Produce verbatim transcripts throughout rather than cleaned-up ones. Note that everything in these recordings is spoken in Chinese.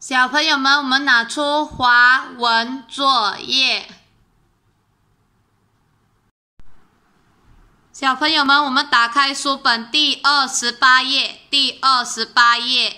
小朋友们，我们拿出华文作业。小朋友们，我们打开书本第二十八页，第二十八页。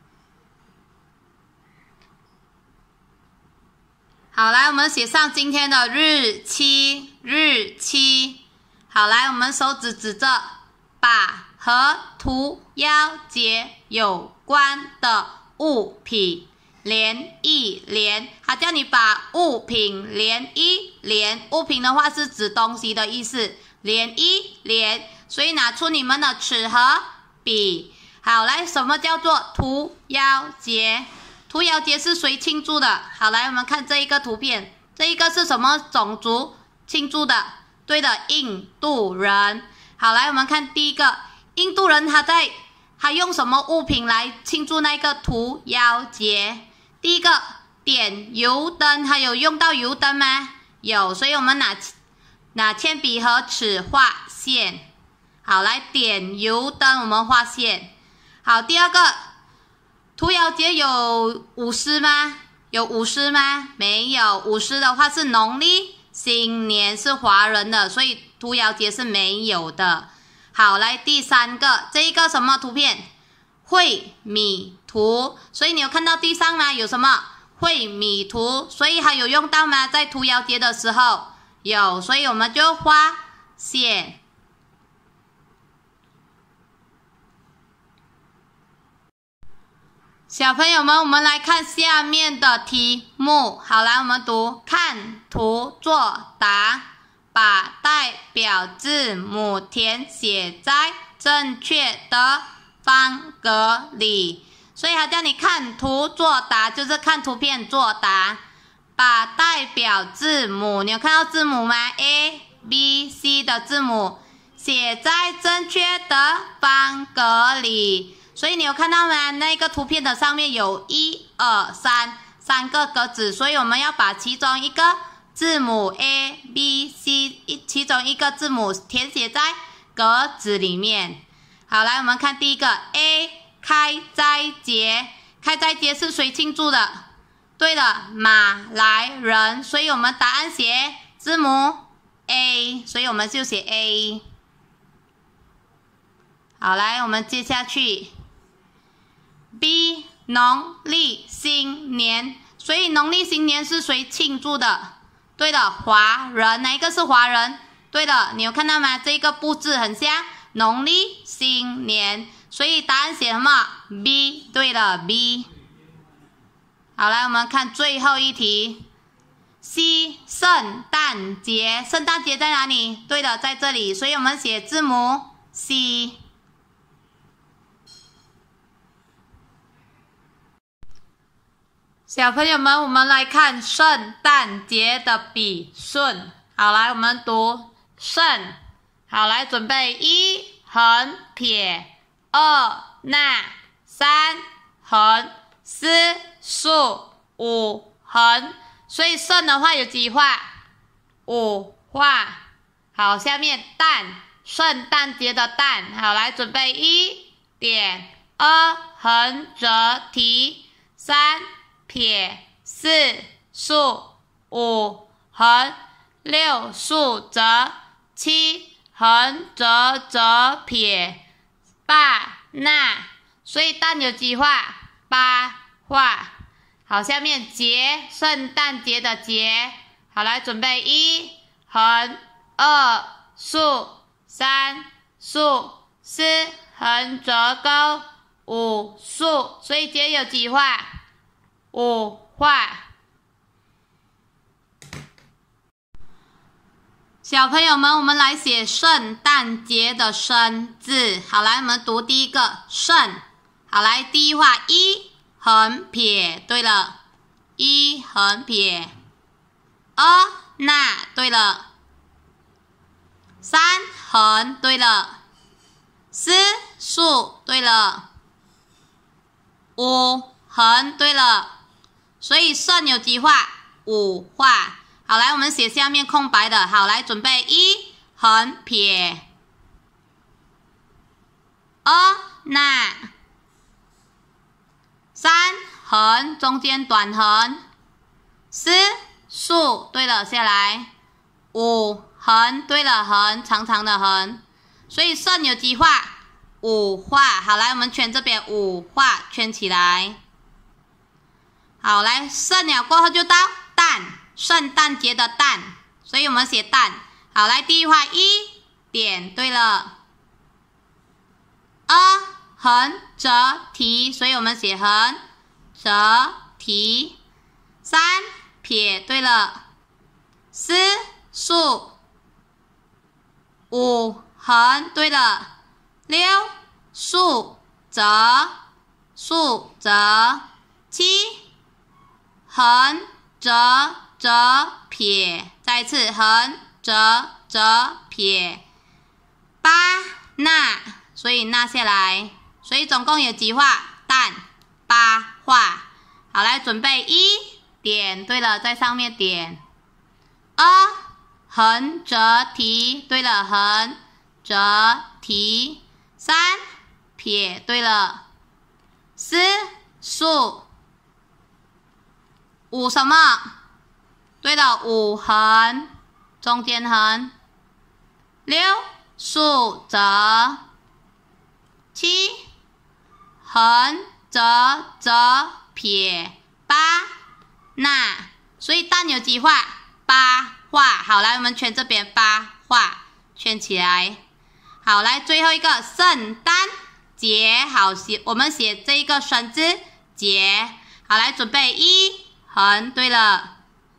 好，来，我们写上今天的日期，日期。好，来，我们手指指着，把和屠妖节有关的物品连一连。他叫你把物品连一连，物品的话是指东西的意思，连一连。所以拿出你们的尺和笔。好，来，什么叫做屠妖节？屠妖节是谁庆祝的？好，来，我们看这一个图片，这一个是什么种族庆祝的？对的，印度人。好，来，我们看第一个，印度人他在他用什么物品来庆祝那个屠妖节？第一个，点油灯，他有用到油灯吗？有，所以我们拿拿铅笔和尺画线。好，来点油灯，我们画线。好，第二个，屠妖节有舞狮吗？有舞狮吗？没有，舞狮的话是农历新年，是华人的，所以屠妖节是没有的。好，来第三个，这一个什么图片？会米图，所以你有看到地上吗？有什么会米图？所以还有用到吗？在屠妖节的时候有，所以我们就画线。小朋友们，我们来看下面的题目。好，来，我们读，看图作答，把代表字母填写在正确的方格里。所以他叫你看图作答，就是看图片作答。把代表字母，你有看到字母吗？ A、B、C 的字母写在正确的方格里。所以你有看到吗？那个图片的上面有一二三三个格子，所以我们要把其中一个字母 A、B、C 一其中一个字母填写在格子里面。好，来，我们看第一个 A 开斋节。开斋节是谁庆祝的？对了，马来人，所以我们答案写字母 A， 所以我们就写 A。好，来，我们接下去B 农历新年，所以农历新年是谁庆祝的？对的，华人。哪一个是华人？对的，你有看到吗？这个布置很像农历新年，所以答案写什么 ？B， 对了 B。好，来，我们看最后一题 C 圣诞节。圣诞节在哪里？对的，在这里，所以我们写字母 C。小朋友们，我们来看圣诞节的笔顺。好，来，我们读圣。好，来，准备一横撇，二捺，三横，四竖，五横。所以圣的话有几画？五画。好，下面诞，圣诞节的诞。好，来，准备一点，二横折题，三撇，四竖，五横，六竖折，七横折折撇，八捺。所以诞有几画？八画。好，下面节，圣诞节的节。好，来，准备一横，二竖，三竖，四横折钩，五竖。所以节有几画？五画。小朋友们，我们来写圣诞节的生字。好，来，我们读第一个圣。好，来，第一画一横撇，对了，一横撇。二捺，对了。三横，对了。四竖，对了。五横，对了。所以圣有几画？五画。好，来，我们写下面空白的。好，来，准备一横撇，二捺，三横，中间短横。四竖，对了，下来。五横，对了，横，长长的横。所以肾有几画？五画。好，来我们圈这边五画，圈起来。好，来肾了过后就到蛋，圣诞节的蛋，所以我们写蛋。好，来第一画一点，对了。二横折提，所以我们写横折提。三撇，对了。四竖。五横，对了。六竖折，竖折。七横折折撇，再一次横折折撇。八捺，所以捺下来，所以总共有几画？蛋八画。好，来准备一点，对了，在上面点。二横折提，对了，横折提。三撇，对了。四竖。五什么？对了，五横，中间横。六竖折。七横折折撇。八捺，所以蛋有几画？八画。好，来我们圈这边八画，圈起来。好，来最后一个圣诞节，好写，我们写这一个生字节。好，来准备一横，对了。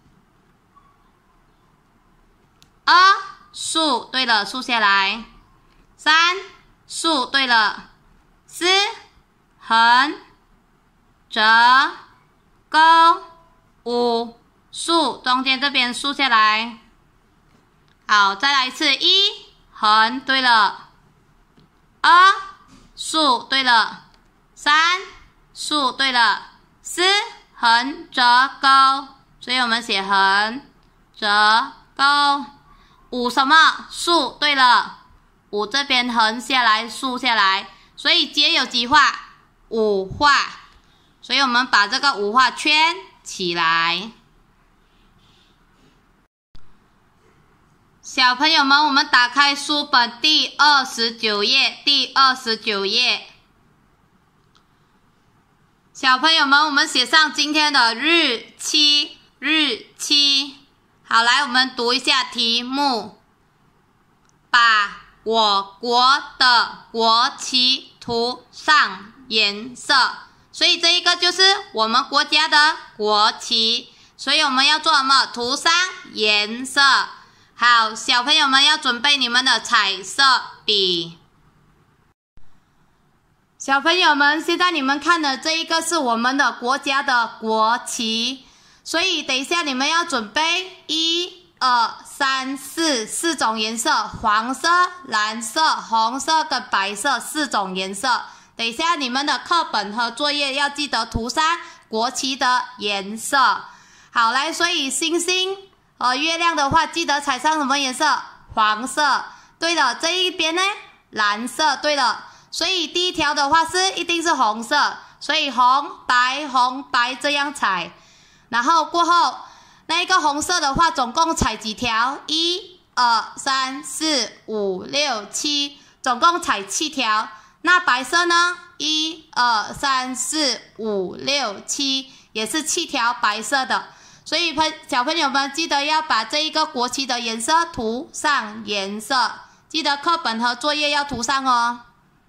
二竖，对了，竖下来。三竖，对了。四横折勾。五竖，中间这边竖下来。好，再来一次，一横，对了。二竖，对了。三竖，对了。四横折钩，所以我们写横折钩。五什么？竖，对了。五这边横下来，竖下来，所以节有几画？五画。所以我们把这个五画圈起来。小朋友们，我们打开书本第二十九页，第二十九页。小朋友们，我们写上今天的日期，日期。好，来我们读一下题目。把我国的国旗涂上颜色，所以这一个就是我们国家的国旗，所以我们要做什么？涂上颜色。好，小朋友们要准备你们的彩色笔。小朋友们，现在你们看的这一个是我们的国家的国旗，所以等一下你们要准备一、二、三、四四种颜色，黄色、蓝色、红色跟白色四种颜色。等一下你们的课本和作业要记得涂上国旗的颜色。好，来，所以星星和月亮的话，记得踩上什么颜色？黄色。对了，这一边呢？蓝色。对了。所以第一条的话是一定是红色，所以红白红白这样踩，然后过后那一个红色的话总共踩几条？一、二、三、四、五、六、七，总共踩七条。那白色呢？一、二、三、四、五、六、七，也是七条白色的。所以朋小朋友们记得要把这一个国旗的颜色涂上颜色，记得课本和作业要涂上哦。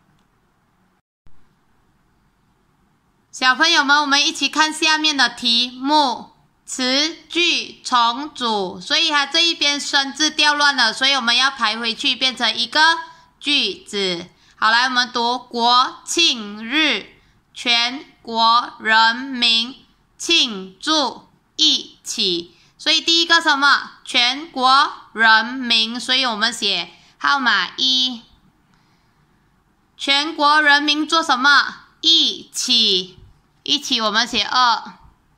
小朋友们，我们一起看下面的题目，词句重组，所以它这一边生字掉乱了，所以我们要排回去变成一个句子。好，来我们读国庆日，全国人民庆祝一起，所以第一个什么？全国人民，所以我们写号码一。全国人民做什么？一起。一起我们写二，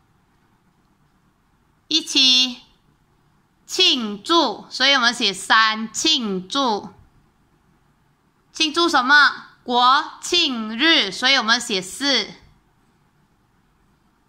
一起庆祝，所以我们写三，庆祝。庆祝什么？国庆日，所以我们写四。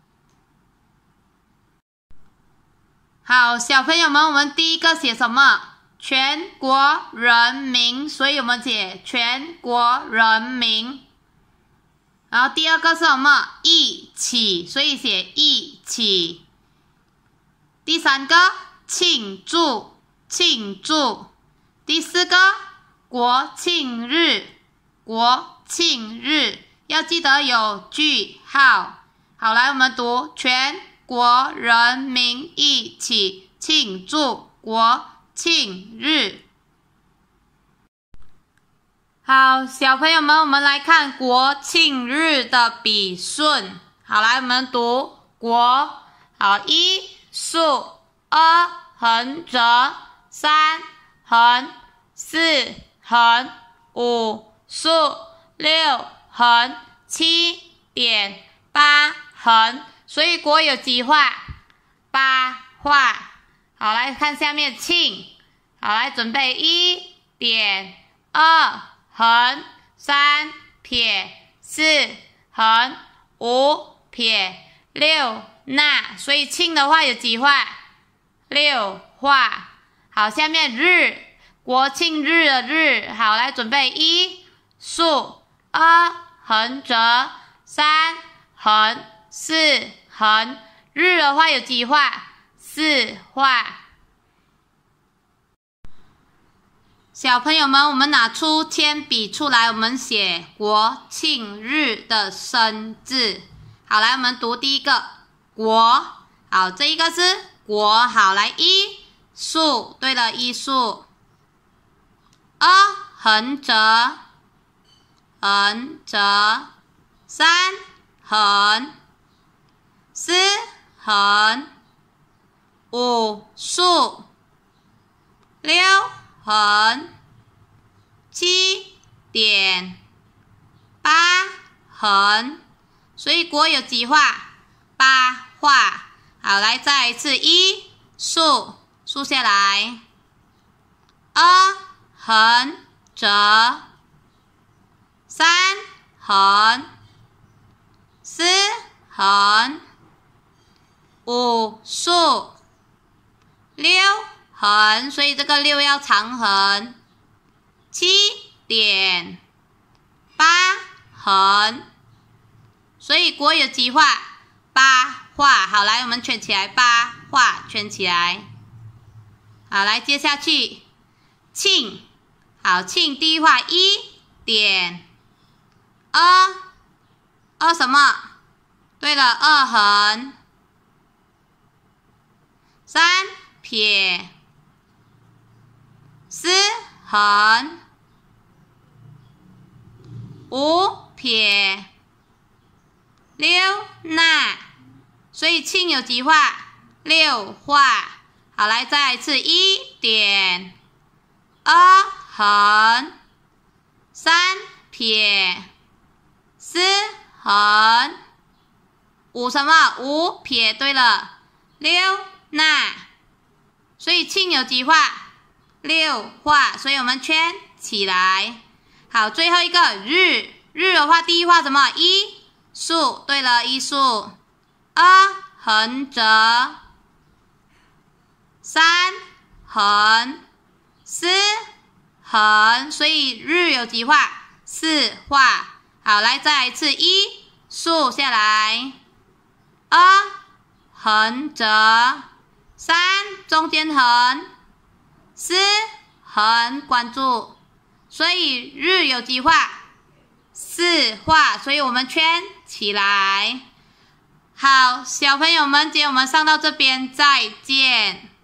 好，小朋友们，我们第一个写什么？全国人民，所以我们写全国人民。然后第二个是什么？一起，所以写一起。第三个庆祝，庆祝。第四个国庆日，国庆日，要记得有句号。好，来我们读全国人民一起庆祝国庆日。好，小朋友们，我们来看国庆日的笔顺。好，来我们读国。好，一竖，二横折，三横，四横，五竖，六横，七点，八横。所以国有几画？八画。好，来看下面庆。好，来准备一点，二横，三撇，四横，五撇，六捺。所以庆的话有几画？六画。好，下面日，国庆日的日。好，来准备一竖，二横折，三横，四横。日的话有几画？四画。小朋友们，我们拿出铅笔出来，我们写国庆日的生字。好，来我们读第一个国。好，这一个是国。好，来一竖，对了，一竖。二横折，横折。三横，四横，五竖，六横，七点，八横。所以国有几画？八画。好，来再一次，一竖，竖下来。二横折，三横，四横，五竖，六横，所以这个六要长横。七点，八横。所以国有几画？八画。好，来我们圈起来，八画圈起来。好，来接下去庆。好，庆第一画一点，二二什么？对了，二横。三撇，四横，五撇，六捺。所以庆有几画？六画。好，来再来一次，一点，二横，三撇，四横，五什么？五撇，对了，六捺。所以庆有几画？六画。所以我们圈起来。好，最后一个日。日的话，第一画什么？一竖，对了，一竖。二横折，三横，四横。所以日有几画？四画。好，来再来一次，一竖下来，二横折，三中间横，四横关住。所以日有几画？四画。所以我们圈起来。好，小朋友们，今天我们上到这边，再见。